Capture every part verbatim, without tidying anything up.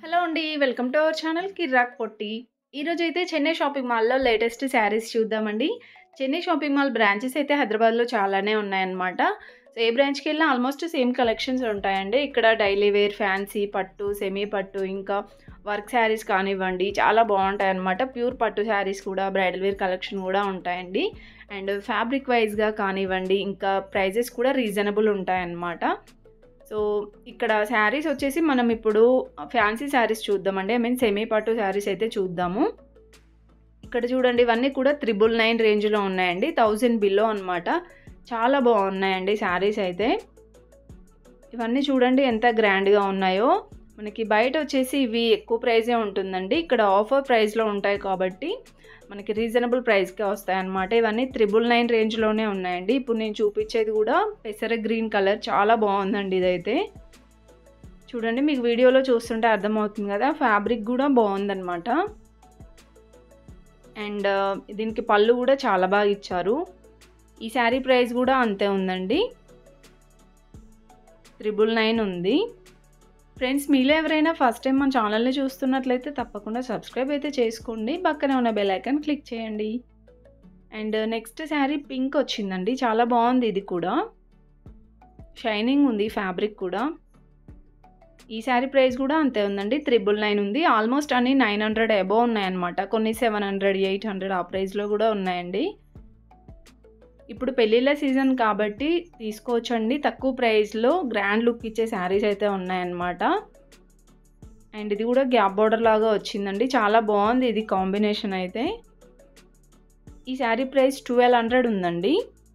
Hello అండి. Welcome to our channel Kirrak Potti. ఈరోజైతే Chennai shopping మాల్‌లో లేటెస్ట్ శారీస్ చూద్దామండి. చెన్నై షాపింగ్ మాల్ బ్రాంచెస్ అయితే హైదరాబాద్‌లో చాలానే ఉన్నాయన్నమాట. సో, ఏ బ్రాంచ్‌కెళ్ళినా ఆల్మోస్ట్ సేమ్ కలెక్షన్స్ ఉంటాయండి. ఇక్కడ డైలీ వేర్, ఫ్యాన్సీ, పట్టు, సెమీ పట్టు, ఇంకా వర్క్ శారీస్ కానివ్వండి చాలా బాగుంటాయన్నమాట. ప్యూర్ పట్టు శారీస్ కూడా, బ్రైడల్ వేర్ కలెక్షన్ కూడా ఉంటాయండి. అండ్ ఫ్యాబ్రిక్ వైజ్‌గా కానివ్వండి, ఇంకా ప్రైజెస్ కూడా రీజనబుల్ ఉంటాయన్నమాట. సో, ఇక్కడ శారీస్ వచ్చేసి మనం ఇప్పుడు ఫ్యాన్సీ శారీస్ చూద్దామండి. ఐ మీన్ సెమీ పట్టు శారీస్ అయితే చూద్దాము. ఇక్కడ చూడండి, ఇవన్నీ కూడా త్రిబుల్ నైన్ రేంజ్లో ఉన్నాయండి. థౌజండ్ బిలో అనమాట. చాలా బాగున్నాయండి శారీస్ అయితే. ఇవన్నీ చూడండి ఎంత గ్రాండ్గా ఉన్నాయో. మనకి బయట వచ్చేసి ఇవి ఎక్కువ ప్రైజే ఉంటుందండి. ఇక్కడ ఆఫర్ ప్రైస్లో ఉంటాయి కాబట్టి మనకి రీజనబుల్ ప్రైస్కే వస్తాయి అన్నమాట. ఇవన్నీ త్రిబుల్ నైన్ రేంజ్లోనే ఉన్నాయండి. ఇప్పుడు నేను చూపించేది కూడా పెసర గ్రీన్ కలర్, చాలా బాగుందండి ఇదైతే. చూడండి, మీకు వీడియోలో చూస్తుంటే అర్థమవుతుంది కదా, ఫ్యాబ్రిక్ కూడా బాగుందన్నమాట. అండ్ దీనికి పళ్ళు కూడా చాలా బాగా ఇచ్చారు. ఈ శారీ ప్రైస్ కూడా అంతే ఉందండి, త్రిబుల్ నైన్ ఉంది. ఫ్రెండ్స్, మీలో ఎవరైనా ఫస్ట్ టైం మన ఛానల్ని చూస్తున్నట్లయితే తప్పకుండా సబ్స్క్రైబ్ అయితే చేసుకోండి. పక్కనే ఉన్న బెల్ ఐకాన్ క్లిక్ చేయండి. అండ్ నెక్స్ట్ శారీ పింక్ వచ్చిందండి. చాలా బాగుంది. ఇది కూడా షైనింగ్ ఉంది ఫ్యాబ్రిక్ కూడా. ఈ శారీ ప్రైస్ కూడా అంతే ఉందండి, త్రిబుల్ నైన్ ఉంది. ఆల్మోస్ట్ అన్ని నైన్ హండ్రెడ్ అబోవ్ ఉన్నాయన్నమాట. కొన్ని సెవెన్ హండ్రెడ్ ఎయిట్ హండ్రెడ్ ఆ ప్రైస్లో కూడా ఉన్నాయండి. ఇప్పుడు పెళ్ళిళ్ళ సీజన్ కాబట్టి తీసుకోవచ్చండి. తక్కువ ప్రైస్లో గ్రాండ్ లుక్ ఇచ్చే శారీస్ అయితే ఉన్నాయన్నమాట. అండ్ ఇది కూడా గ్యాప్ బార్డర్ లాగా వచ్చిందండి. చాలా బాగుంది ఇది కాంబినేషన్ అయితే. ఈ శారీ ప్రైస్ ట్వెల్వ్ హండ్రెడ్ ఉందండి.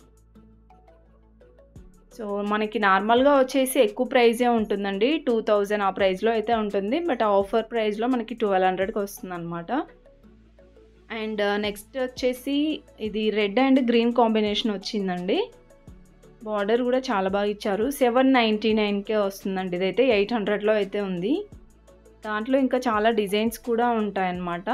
సో, మనకి నార్మల్గా వచ్చేసి ఎక్కువ ప్రైజే ఉంటుందండి, టూ థౌజండ్ ఆ ప్రైస్లో అయితే ఉంటుంది. బట్ ఆఫర్ ప్రైస్లో మనకి ట్వెల్వ్ హండ్రెడ్కి వస్తుంది అనమాట. అండ్ నెక్స్ట్ వచ్చేసి ఇది రెడ్ అండ్ గ్రీన్ కాంబినేషన్ వచ్చిందండి. బార్డర్ కూడా చాలా బాగా ఇచ్చారు. సెవెన్ నైంటీ నైన్కే వస్తుందండి ఇదైతే. ఎయిట్ హండ్రెడ్లో అయితే ఉంది. దాంట్లో ఇంకా చాలా డిజైన్స్ కూడా ఉంటాయన్నమాట.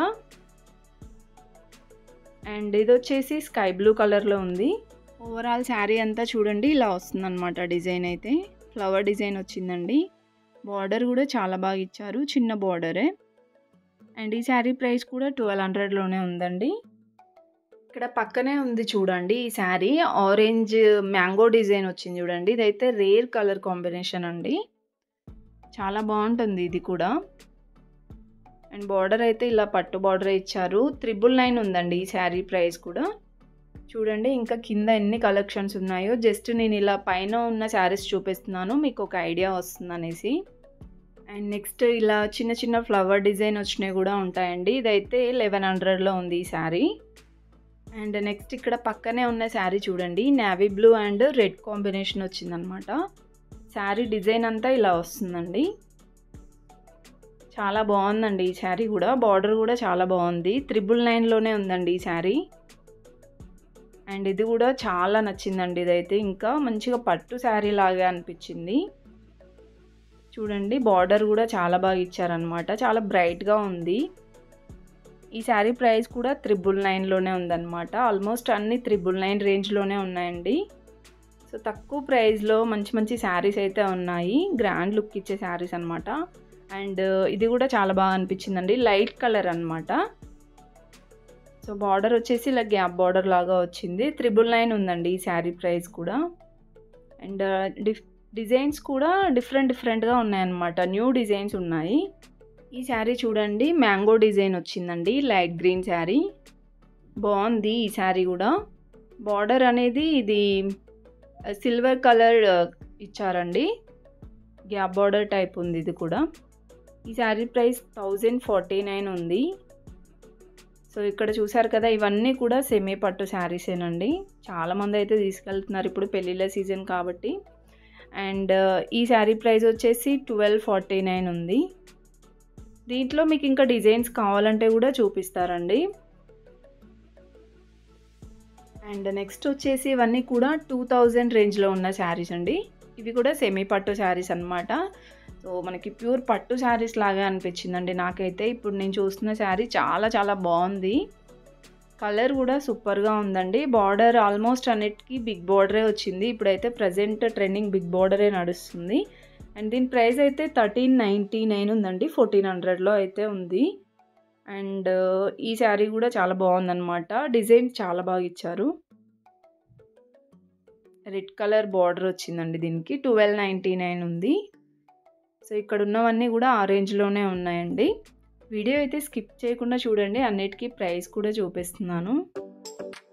అండ్ ఇది వచ్చేసి స్కై బ్లూ కలర్లో ఉంది. ఓవరాల్ శారీ అంతా చూడండి ఇలా వస్తుందన్నమాట. డిజైన్ అయితే ఫ్లవర్ డిజైన్ వచ్చిందండి. బార్డర్ కూడా చాలా బాగా ఇచ్చారు, చిన్న బార్డరే. అండ్ ఈ శారీ ప్రైస్ కూడా ట్వెల్వ్ హండ్రెడ్లోనే ఉందండి. ఇక్కడ పక్కనే ఉంది చూడండి ఈ శారీ, ఆరెంజ్ మ్యాంగో డిజైన్ వచ్చింది చూడండి. ఇదైతే రేర్ కలర్ కాంబినేషన్ అండి, చాలా బాగుంటుంది ఇది కూడా. అండ్ బార్డర్ అయితే ఇలా పట్టు బార్డర్ ఇచ్చారు. త్రిబుల్ నైన్ ఉందండి ఈ శారీ ప్రైస్ కూడా. చూడండి ఇంకా కింద ఎన్ని కలెక్షన్స్ ఉన్నాయో. జస్ట్ నేను ఇలా పైన ఉన్న శారీస్ చూపిస్తున్నాను, మీకు ఒక ఐడియా వస్తుంది అనేసి. అండ్ నెక్స్ట్ ఇలా చిన్న చిన్న ఫ్లవర్ డిజైన్ వచ్చినవి కూడా ఉంటాయండి. ఇదైతే లెవెన్ హండ్రెడ్లో ఉంది ఈ శారీ. అండ్ నెక్స్ట్ ఇక్కడ పక్కనే ఉన్న శారీ చూడండి, navy blue and red combination వచ్చిందనమాట. శారీ డిజైన్ అంతా ఇలా వస్తుందండి. చాలా బాగుందండి ఈ శారీ కూడా. బార్డర్ కూడా చాలా బాగుంది. త్రిబుల్ నైన్లోనే ఉందండి ఈ శారీ. అండ్ ఇది కూడా చాలా నచ్చిందండి ఇదైతే. ఇంకా మంచిగా పట్టు శారీ లాగా అనిపించింది. చూడండి, బార్డర్ కూడా చాలా బాగా ఇచ్చారనమాట. చాలా బ్రైట్గా ఉంది. ఈ శారీ ప్రైస్ కూడా త్రిబుల్ నైన్లోనే ఉందన్నమాట. ఆల్మోస్ట్ అన్ని త్రిబుల్ నైన్ రేంజ్లోనే ఉన్నాయండి. సో, తక్కువ ప్రైస్లో మంచి మంచి శారీస్ అయితే ఉన్నాయి, గ్రాండ్ లుక్ ఇచ్చే శారీస్ అనమాట. అండ్ ఇది కూడా చాలా బాగా అనిపించిందండి, లైట్ కలర్ అనమాట. సో, బార్డర్ వచ్చేసి ఇలా గ్యాప్ బార్డర్ లాగా వచ్చింది. త్రిబుల్ నైన్ ఉందండి ఈ శారీ ప్రైస్ కూడా. అండ్ డిఫ్ డిజైన్స్ కూడా డిఫరెంట్ డిఫరెంట్గా ఉన్నాయన్నమాట. న్యూ డిజైన్స్ ఉన్నాయి. ఈ శారీ చూడండి, మ్యాంగో డిజైన్ వచ్చిందండి, లైట్ గ్రీన్ శారీ. బాగుంది ఈ శారీ కూడా. బార్డర్ అనేది ఇది సిల్వర్ కలర్ ఇచ్చారండి, గ్యాప్ బార్డర్ టైప్ ఉంది ఇది కూడా. ఈ saree price thousand forty nine ఉంది. సో, ఇక్కడ చూసారు కదా, ఇవన్నీ కూడా సెమీ పట్టు శారీసేనండి. చాలామంది అయితే తీసుకెళ్తున్నారు ఇప్పుడు పెళ్ళిళ్ళ సీజన్ కాబట్టి. అండ్ ఈ శారీ ప్రైస్ వచ్చేసి ట్వెల్వ్ ఫార్టీ నైన్ ఉంది. దీంట్లో మీకు ఇంకా డిజైన్స్ కావాలంటే కూడా చూపిస్తారండి. అండ్ నెక్స్ట్ వచ్చేసి ఇవన్నీ కూడా టూ థౌజండ్ రేంజ్లో ఉన్న శారీస్ అండి. ఇవి కూడా సెమీ పట్టు శారీస్ అనమాట. సో, మనకి ప్యూర్ పట్టు శారీస్ లాగా అనిపించిందండి నాకైతే. ఇప్పుడు నేను చూస్తున్న శారీ చాలా చాలా బాగుంది. కలర్ కూడా సూపర్గా ఉందండి. బార్డర్ ఆల్మోస్ట్ అన్నిటికీ బిగ్ బార్డరే వచ్చింది. ఇప్పుడైతే ప్రజెంట్ ట్రెండింగ్ బిగ్ బార్డరే నడుస్తుంది. అండ్ దీని ప్రైస్ అయితే థర్టీన్ నైంటీ నైన్ ఉందండి, ఫోర్టీన్ హండ్రెడ్లో అయితే ఉంది. అండ్ ఈ శారీ కూడా చాలా బాగుందన్నమాట, డిజైన్ చాలా బాగా ఇచ్చారు. రెడ్ కలర్ బార్డర్ వచ్చిందండి దీనికి, ట్వెల్వ్ నైంటీ నైన్ ఉంది. సో ఇక్కడ ఉన్నవన్నీ కూడా ఆ రేంజ్లోనే ఉన్నాయండి. వీడియో అయితే స్కిప్ చేయకుండా చూడండి, అన్నిటికీ ప్రైస్ కూడా చూపిస్తున్నాను.